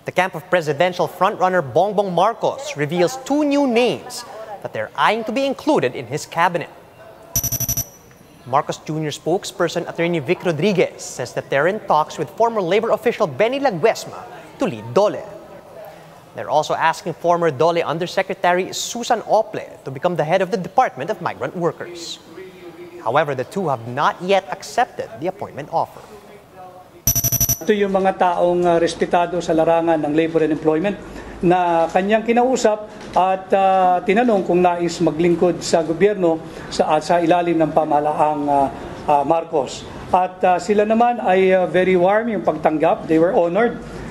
The camp of presidential frontrunner Bongbong Marcos reveals two new names that they're eyeing to be included in his cabinet. Marcos Jr. spokesperson Atty Vic says that they're in talks with former labor official Benny Laguesma to lead DOLE. They're also asking former DOLE Undersecretary Toots Ople to become the head of the Department of Migrant Workers. However, the two have not yet accepted the appointment offer. Ito yung mga taong respetado sa larangan ng labor and employment na kanyang kinausap at tinanong kung nais maglingkod sa gobyerno sa ilalim ng pamahalaang Marcos. At sila naman ay very warm yung pagtanggap. They were honored